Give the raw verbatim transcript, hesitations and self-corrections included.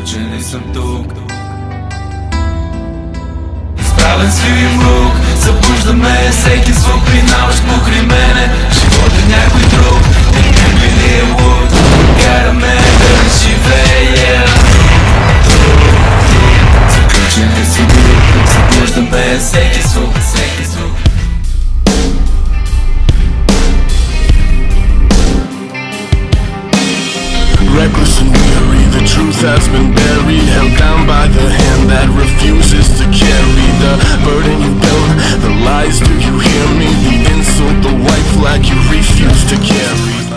че не съм тук. Изправен свивим лук, събуждаме всеки звук, минаващ покрай мене. Живот е някой друг, не би ли е луд. Караме да не живея. Заключен е си друг, събуждаме всеки звук, всеки звук. Reckless and weary, the truth has been buried, held down by the hand that refuses to carry the burden you build, the lies. Do you hear me? The insult, the white flag you refuse to carry.